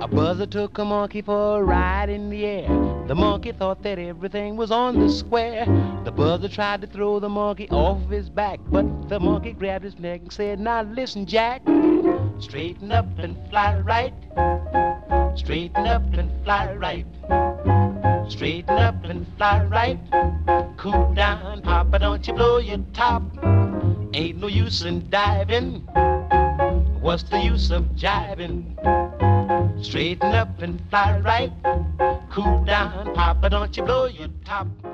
Buzzer took a monkey for a ride in the air. The monkey thought that everything was on the square. The buzzer tried to throw the monkey off his back, but the monkey grabbed his neck and said, "Now listen, Jack, straighten up and fly right. Straighten up and fly right. Straighten up and fly right. Cool down, Papa, don't you blow your top. Ain't no use in diving. What's the use of jiving? Straighten up and fly right. Cool down, Papa, don't you blow your top.